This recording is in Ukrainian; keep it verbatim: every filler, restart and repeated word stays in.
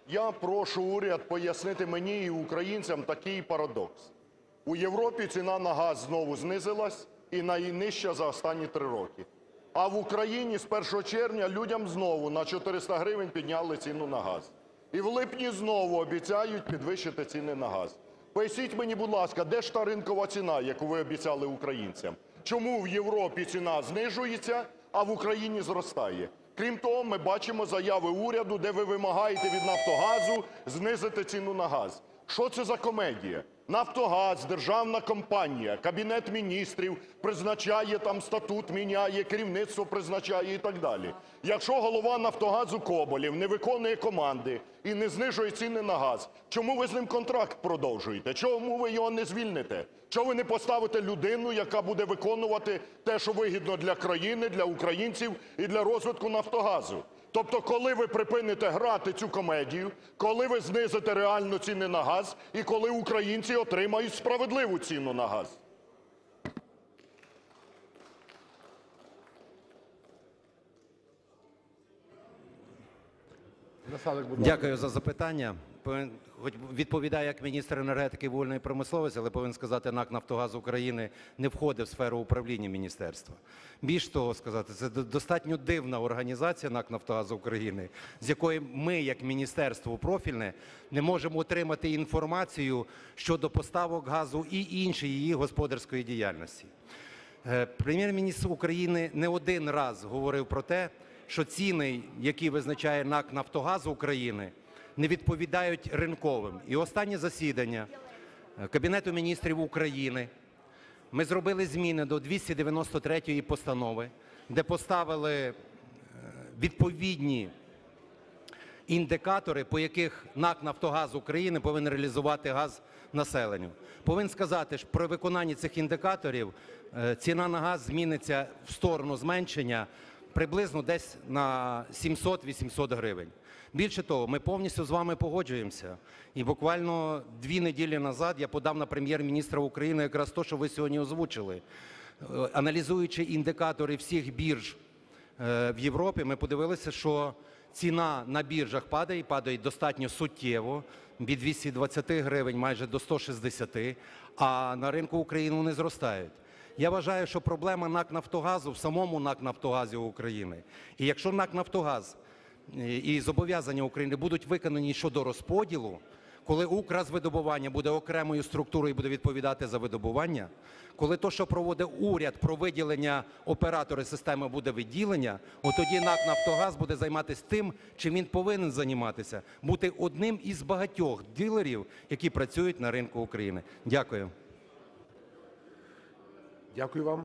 Я прошу уряд пояснити мені і українцям такий парадокс. У Європі ціна на газ знову знизилась і найнижча за останні три роки. А в Україні з першого червня людям знову на чотириста гривень підняли ціну на газ. І в липні знову обіцяють підвищити ціни на газ. Поясніть мені, будь ласка, де ж та ринкова ціна, яку ви обіцяли українцям? Чому в Європі ціна знижується, а в Україні зростає? Крім того, ми бачимо заяви уряду, де ви вимагаєте від "Нафтогазу" знизити ціну на газ. Що це за комедія? "Нафтогаз" – державна компанія, Кабінет Міністрів призначає, там статут міняє, керівництво призначає і так далі. Якщо голова "Нафтогазу" Коболєв не виконує команди і не знижує ціни на газ, чому ви з ним контракт продовжуєте? Чому ви його не звільните? Чому ви не поставите людину, яка буде виконувати те, що вигідно для країни, для українців і для розвитку "Нафтогазу"? Тобто коли ви припините грати цю комедію, коли ви знизите реально ціни на газ і коли українці отримають справедливу ціну на газ? Дякую за запитання. Хоч відповідаю як міністр енергетики і вугільної промисловості, але повинен сказати, НАК "Нафтогаз України" не входить в сферу управління міністерства. Більш того сказати, це достатньо дивна організація НАК "Нафтогаз України", з якої ми, як міністерство профільне, не можемо отримати інформацію щодо поставок газу і іншої її господарської діяльності. Прем'єр-міністр України не один раз говорив про те, що ціни, які визначає НАК "Нафтогаз України", не відповідають ринковим. І останнє засідання Кабінету Міністрів України ми зробили зміни до двісті дев'яносто третьої постанови, де поставили відповідні індикатори, по яких НАК "Нафтогаз України" повинен реалізувати газ населенню. Повинен сказати, що при виконанні цих індикаторів ціна на газ зміниться в сторону зменшення приблизно десь на сімсот-вісімсот гривень. Більше того, ми повністю з вами погоджуємося. І буквально дві неділі назад я подав на Прем'єр-міністра України якраз те, що ви сьогодні озвучили. Аналізуючи індикатори всіх бірж в Європі, ми подивилися, що ціна на біржах падає, і падає достатньо суттєво, від двохсот двадцяти гривень майже до ста шістдесяти, а на ринку України вони зростають. Я вважаю, що проблема НАК "Нафтогазу" в самому НАК "Нафтогазі України. І якщо НАК "Нафтогаз" і зобов'язання України будуть виконані щодо розподілу, коли Укргазвидобування буде окремою структурою і буде відповідати за видобування, коли те, що проводить уряд про виділення оператора системи, буде виділення, от тоді НАК "Нафтогаз" буде займатися тим, чим він повинен займатися – бути одним із багатьох дилерів, які працюють на ринку України. Дякую. Дякую вам.